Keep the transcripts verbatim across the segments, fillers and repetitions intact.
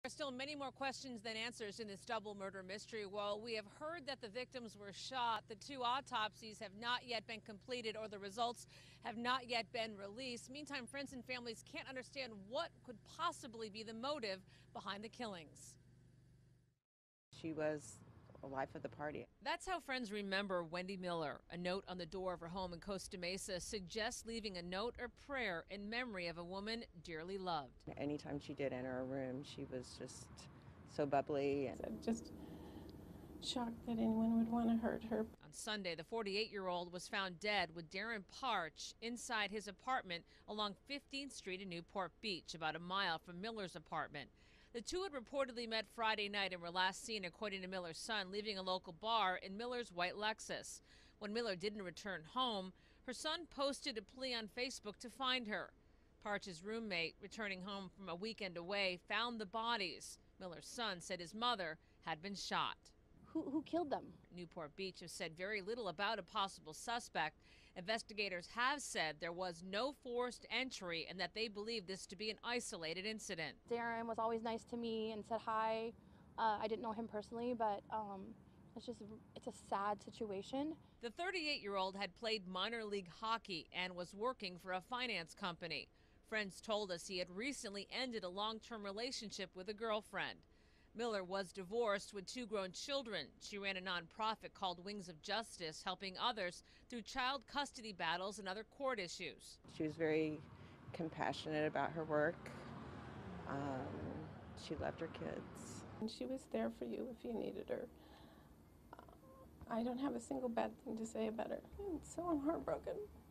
There are still many more questions than answers in this double murder mystery. While we have heard that the victims were shot, the two autopsies have not yet been completed or the results have not yet been released. Meantime, friends and families can't understand what could possibly be the motive behind the killings. She was a life of the party. That's how friends remember Wendy Miller. A note on the door of her home in Costa Mesa suggests leaving a note or prayer in memory of a woman dearly loved. Anytime she did enter a room, she was just so bubbly. And I'm just shocked that anyone would want to hurt her. On Sunday, the forty-eight-year-old was found dead with Darren Parch inside his apartment along fifteenth street in Newport Beach, about a mile from Miller's apartment. The two had reportedly met Friday night and were last seen, according to Miller's son, leaving a local bar in Miller's white Lexus. When Miller didn't return home, her son posted a plea on Facebook to find her. Parch's roommate, returning home from a weekend away, found the bodies. Miller's son said his mother had been shot. Who, who killed them? Newport Beach has said very little about a possible suspect. Investigators have said there was no forced entry and that they believe this to be an isolated incident. Darren was always nice to me and said hi. Uh, I didn't know him personally, but um, it's just, it's a sad situation. The thirty-eight-year-old had played minor league hockey and was working for a finance company. Friends told us he had recently ended a long-term relationship with a girlfriend. Miller was divorced with two grown children. She ran a nonprofit called Wings of Justice, helping others through child custody battles and other court issues. she was very compassionate about her work. Um, she loved her kids. And she was there for you if you needed her. Uh, I don't have a single bad thing to say about her. And so I'm heartbroken.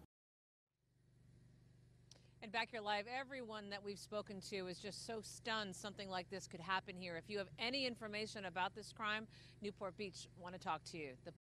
And back here live, everyone that we've spoken to is just so stunned something like this could happen here. If you have any information about this crime, Newport Beach want to talk to you. The